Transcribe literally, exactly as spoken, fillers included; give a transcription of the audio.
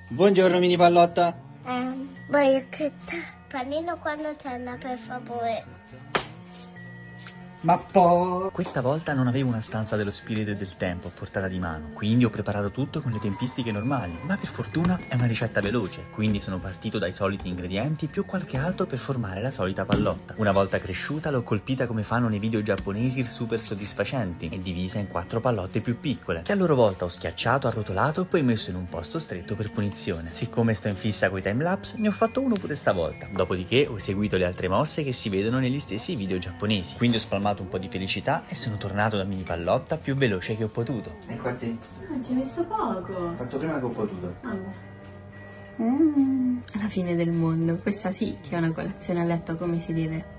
Buongiorno mini pallotta. Um, voglio che panino quando torna, per favore. Ma poi... Questa volta non avevo una stanza dello spirito e del tempo a portata di mano, quindi ho preparato tutto con le tempistiche normali, ma per fortuna è una ricetta veloce, quindi sono partito dai soliti ingredienti più qualche altro per formare la solita pallotta. Una volta cresciuta l'ho colpita come fanno nei video giapponesi super soddisfacenti e divisa in quattro pallotte più piccole, che a loro volta ho schiacciato, arrotolato e poi messo in un posto stretto per punizione. Siccome sto in fissa coi timelapse, ne ho fatto uno pure stavolta, dopodiché ho eseguito le altre mosse che si vedono negli stessi video giapponesi, quindi ho spalmato un po' di felicità e sono tornato da mini pallotta più veloce che ho potuto. Ecco a te. Ah, ci hai messo poco. Ho fatto prima che ho potuto. Mm. Alla fine del mondo, questa sì che è una colazione a letto come si deve.